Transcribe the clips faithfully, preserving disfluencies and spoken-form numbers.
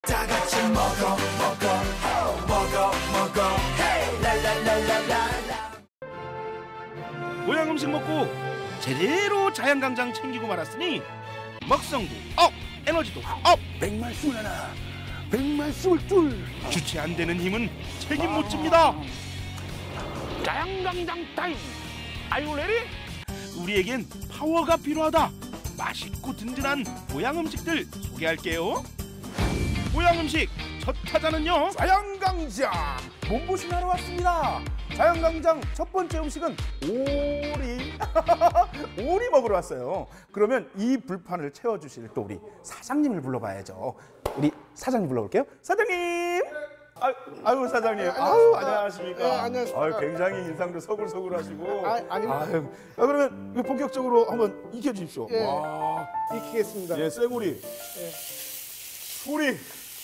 다 같이 먹어 먹어 먹어 먹어 헤이 랄랄랄랄랄라. 보양 음식 먹고 제대로 자양강장 챙기고 말았으니 먹성도 업, 에너지도 업. 백말씀을 하나, 백말씀을 둘. 주체 안 되는 힘은 책임 못 집니다. 자양강장 타임. 아이고 레디? 우리에겐 파워가 필요하다. 맛있고 든든한 보양 음식들 소개할게요. 보양 음식 첫 타자는요. 자양강장 몸보신하러 왔습니다. 자양강장 첫 번째 음식은 오리. 오리 먹으러 왔어요. 그러면 이 불판을 채워주실 또 우리 사장님을 불러봐야죠. 우리 사장님 불러볼게요. 사장님. 아유, 아유 사장님. 아유 안녕하십니까. 네, 안녕하십니까. 아유, 굉장히 인상도 서글서글하시고. 아, 아닙니다. 아유, 아, 그러면 이거 본격적으로 한번 익혀주십시오. 예. 와. 익히겠습니다. 예, 쇠고리. 예. 소리.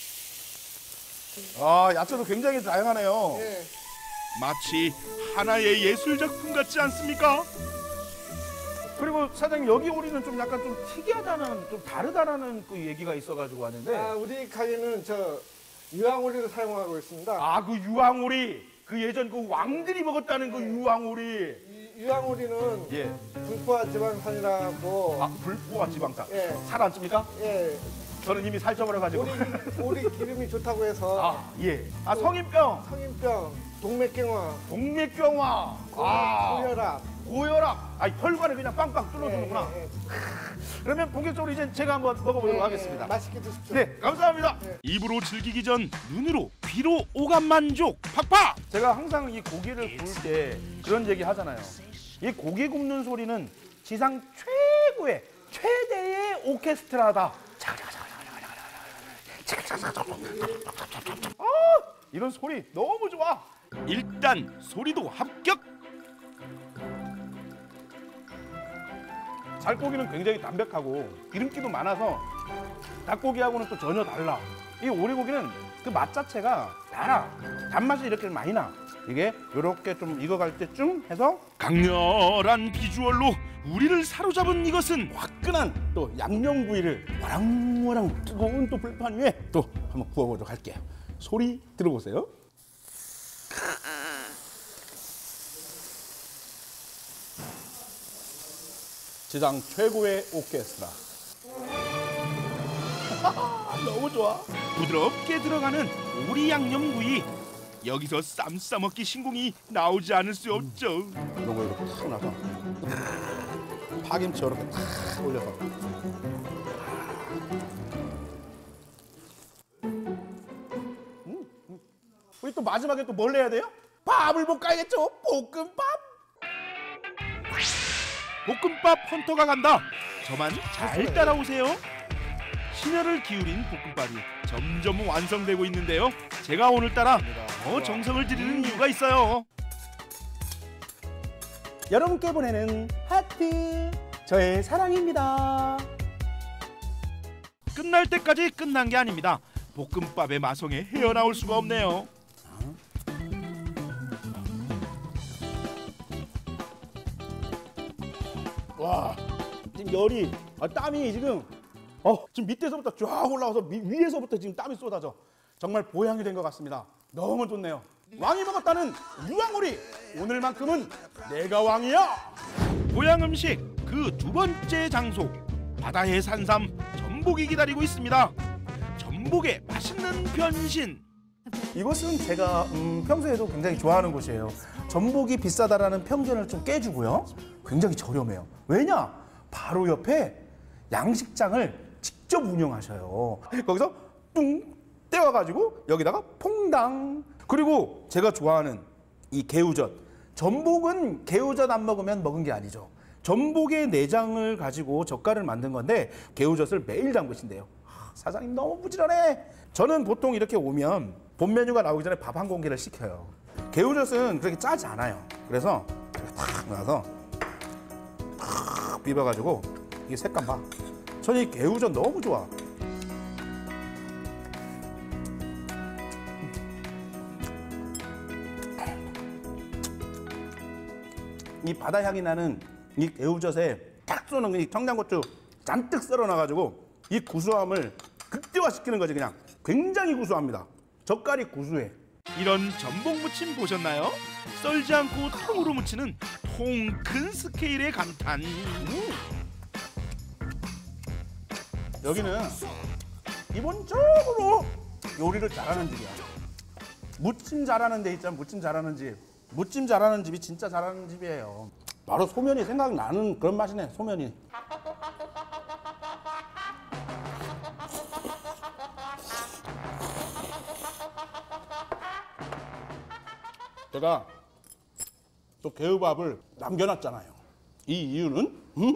아, 야채도 굉장히 다양하네요. 예. 마치 하나의 예술 작품 같지 않습니까? 그리고 사장님 여기 오리는 좀 약간 좀 특이하다는, 좀 다르다라는 그 얘기가 있어가지고 왔는데. 아, 우리 가게는 저 유황오리를 사용하고 있습니다. 아, 그 유황오리, 그 예전 그 왕들이 먹었다는 그 유황오리. 이 유황오리는 예. 불포화 지방산이라고. 아, 불포화 지방산. 예. 살 안 찝니까? 예. 저는 이미 살쪄버려가지고. 오리, 오리 기름이 좋다고 해서. 아, 예. 아, 성인병, 성인병, 동맥경화, 동맥경화, 아, 고혈압. 고혈압. 아, 혈관을 그냥 빵빵 뚫어주는구나. 예, 예, 예. 그러면 본격적으로 이제 제가 한번 먹어보도록 예, 하겠습니다. 예, 맛있게 드십시오. 네, 감사합니다. 입으로 즐기기 전 눈으로 귀로 오감 만족 팍팍. 제가 항상 이 고기를 구울 때 그런 얘기 하잖아요. 이 고기 굽는 소리는 지상 최고의 최대의 오케스트라다. 아, 이런 소리 너무 좋아. 일단 소리도 합격. 살코기는 굉장히 담백하고 기름기도 많아서 닭고기하고는 또 전혀 달라. 이 오리고기는 그 맛 자체가 달아. 단맛이 이렇게 많이 나. 이게 이렇게 좀 익어갈 때쯤 해서 강렬한 비주얼로 우리를 사로잡은 이것은 화끈한 또 양념구이를 와랑와랑 뜨거운 또 불판 위에 또 한번 구워보도록 할게요. 소리 들어보세요. 지상 최고의 오케스트라. 너무 좋아. 부드럽게 들어가는 오리 양념구이. 여기서 쌈 싸먹기 신공이 나오지 않을 수 없죠. 이런 거 이렇게 탁 나서 파김치 이렇게 탁 올려서. 음, 음. 우리 또 마지막에 또 뭘 내야 돼요? 밥을 볶아야겠죠. 볶음밥. 볶음밥 헌터가 간다. 저만 잘 따라오세요. 심혈을 기울인 볶음밥이 점점 완성되고 있는데요. 제가 오늘따라 더 정성을 들이는 이유가 있어요. 여러분께 보내는 하트, 저의 사랑입니다. 끝날 때까지 끝난 게 아닙니다. 볶음밥의 마성에 헤어나올 수가 없네요. 와, 지금 열이, 아, 땀이 지금, 어, 지금 밑에서부터 쫙 올라와서 미, 위에서부터 지금 땀이 쏟아져. 정말 보양이 된 것 같습니다. 너무 좋네요. 왕이 먹었다는 유황오리. 오늘만큼은 내가 왕이야. 보양 음식 그 두 번째 장소, 바다의 산삼 전복이 기다리고 있습니다. 전복의 맛있는 변신. 이곳은 제가 음, 평소에도 굉장히 좋아하는 곳이에요. 전복이 비싸다라는 편견을 좀 깨주고요. 굉장히 저렴해요. 왜냐? 바로 옆에 양식장을 직접 운영하셔요. 거기서 뚱 떼와가지고 여기다가 퐁당. 그리고 제가 좋아하는 이 개우젓. 전복은 개우젓 안 먹으면 먹은 게 아니죠. 전복의 내장을 가지고 젓갈을 만든 건데 개우젓을 매일 담그신대요. 사장님 너무 부지런해. 저는 보통 이렇게 오면 본 메뉴가 나오기 전에 밥 한 공기를 시켜요. 개우젓은 그렇게 짜지 않아요. 그래서 이렇게 탁 넣어서 탁 비벼가지고 이게 색감 봐. 저는 이 개우젓 너무 좋아. 이 바다 향이 나는 이 개우젓에 딱 쏘는 이 청양고추 잔뜩 썰어 놔가지고 이 구수함을 극대화시키는 거지. 그냥 굉장히 구수합니다. 젓갈이 구수해. 이런 전복 무침 보셨나요? 썰지 않고 통으로 무치는 통 큰 스케일의 감탄. 여기는 기본적으로 요리를 잘하는 집이야. 무침 잘하는 데 있잖아. 무침 잘하는 집. 무침 잘하는 집이 진짜 잘하는 집이에요. 바로 소면이 생각나는 그런 맛이네. 소면이. 제가 또 개우밥을 남겨놨잖아요. 이 이유는 음?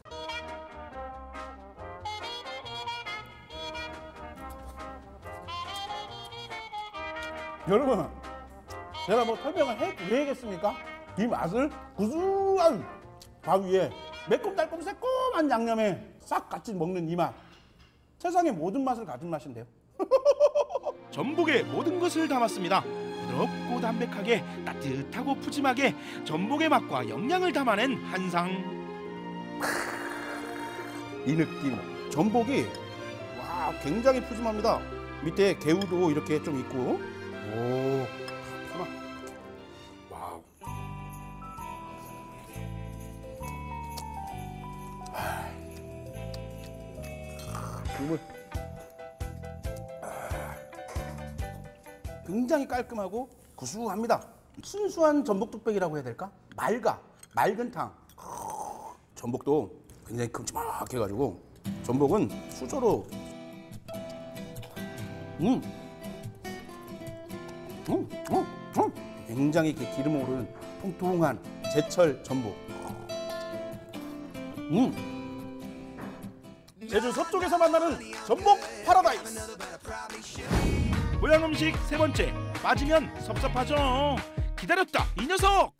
여러분, 제가 뭐 설명을 해드려야겠습니까? 이 맛을 구수한 밥 위에 매콤달콤 새콤한 양념에 싹 같이 먹는 이 맛. 세상의 모든 맛을 가진 맛인데요. 전복의 모든 것을 담았습니다. 부드럽고 담백하게 따뜻하고 푸짐하게 전복의 맛과 영양을 담아낸 한상. 이 느낌. 전복이 와 굉장히 푸짐합니다. 밑에 개우도 이렇게 좀 있고. 오. 와우. 국물. 굉장히 깔끔하고 구수합니다. 순수한 전복뚝배기라고 해야 될까? 맑아. 맑은 탕. 전복도 굉장히 큼지막해가지고 전복은 수저로 음. 음, 음, 음. 굉장히 이렇게 기름 오르는 통통한 제철 전복. 음. 제주 서쪽에서 만나는 전복 파라다이스. 고향 음식 세 번째, 빠지면 섭섭하죠. 기다렸다 이 녀석.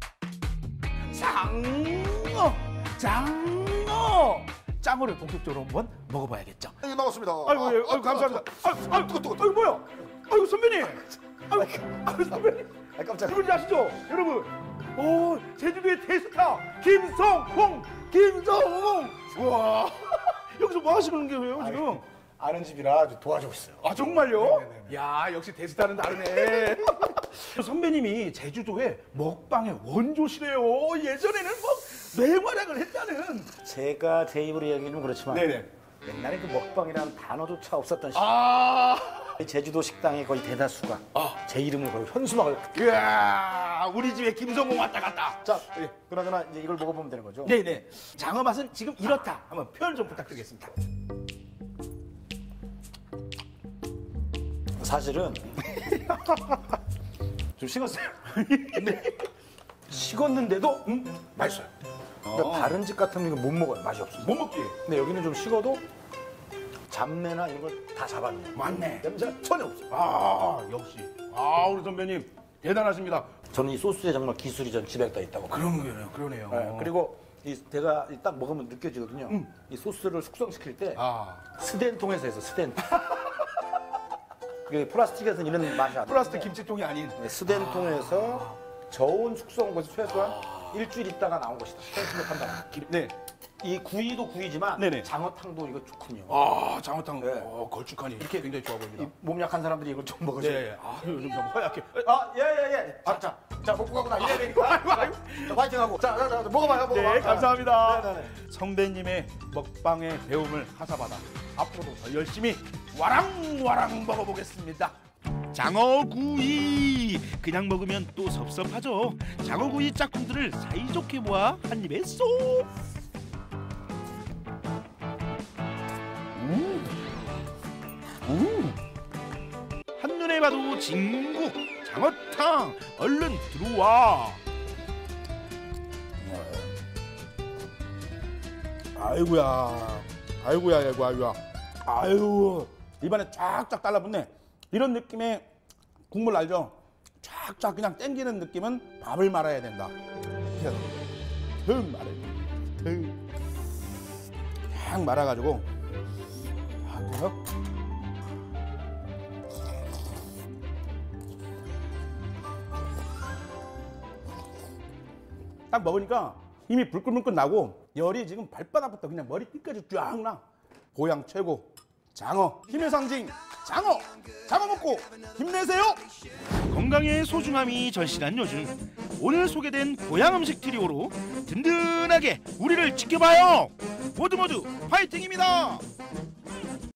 장어, 장어. 짱어를 본격적으로 한번 먹어봐야겠죠. 네, 나왔습니다. 아이고, 예, 아이고 감사합니다. 아이고, 아이고, 뜨거, 뜨거, 아이고 뭐야? 아이고 선배님. 아이고, 아이고 선배님. 아, 깜짝이야. 누군지 아시죠, 여러분? 오, 제주도의 대스타 김성홍, 김성홍. 와, 여기서 뭐 하시는 거예요 지금? 아는 집이라 도와주고 있어요. 아 정말요? 네네네. 야 역시 대스타는 다르네. 선배님이 제주도의 먹방의 원조시래요. 예전에는 뭐 맹활약을 했다는. 제가 제 입으로 얘기하기는 그렇지만 네네. 옛날에 그 먹방이라는 단어조차 없었던 시절. 아, 제주도 식당의 거의 대다수가 제 이름을 걸고 현수막을. 이야, 우리 집에 김성홍 왔다 갔다. 자, 그나저나 이제 이걸 먹어보면 되는 거죠. 네네. 장어 맛은 지금 이렇다. 한번 표현 좀 부탁드리겠습니다. 사실은 좀 식었어요. 근데 식었는데도 음, 맛있어요. 그러니까 다른 집 같으면 이거 못 먹어요. 맛이 없어요. 못 먹기. 근데 여기는 좀 식어도 잡내나 이런 걸 다 잡았네. 맞네. 냄새가 전혀 없어요. 아, 역시. 아, 우리 선배님 대단하십니다. 저는 이 소스에 정말 기술이 전 집에 다 있다고 봐요. 그런 거네요. 그러네요. 네, 그리고 이 제가 이딱 먹으면 느껴지거든요. 이 소스를 숙성시킬 때 아, 스덴통에서 해서 스덴통. 그 플라스틱에서는 이런 맛이 안 플라스틱 나는데 김치통이 아닌. 네, 스덴통에서 저온 숙성 것이 최소한 일주일 있다가 나온 것이다. 생각한다 네. 이 구이도 구이지만 네네. 장어탕도 이거 좋군요. 아, 장어탕. 네. 어, 걸쭉하니. 이렇게 굉장히 좋아 보입니다. 이 몸 약한 사람들이 이걸 좀 먹으세요. 네. 아, 요즘 좀 허약해. 아, 예, 예, 예. 자, 자, 자, 먹고 가고 나이래야 되니까. 아이고, 아이고. 자, 화이팅하고. 자, 자, 자, 먹어봐요, 먹어봐. 네, 감사합니다. 네, 네, 네. 선배님의 먹방의 배움을 하사받아 앞으로도 더 열심히 와랑와랑 먹어보겠습니다. 장어구이 그냥 먹으면 또 섭섭하죠. 장어구이 짝꿍들을 사이좋게 모아 한 입에 쏙. 음. 음. 한눈에 봐도 진국 장어탕 얼른 들어와. 아이고야, 아이고야, 아이고, 아이고야, 아유, 입안에 쫙쫙 달라붙네. 이런 느낌의 국물 알죠? 쫙쫙 그냥 땡기는 느낌은 밥을 말아야 된다. 腾말아야 돼. 腾. 쫙 말아가지고. 아, 그래요? 딱 먹으니까 힘이 불끈불끈 나고 열이 지금 발바닥부터 그냥 머리끝까지 쫙 나. 고향 최고 장어 힘의 상징 장어 잡아먹고 힘내세요. 건강의 소중함이 절실한 요즘, 오늘 소개된 고향 음식 트리오로 든든하게 우리를 지켜봐요. 모두 모두 파이팅입니다.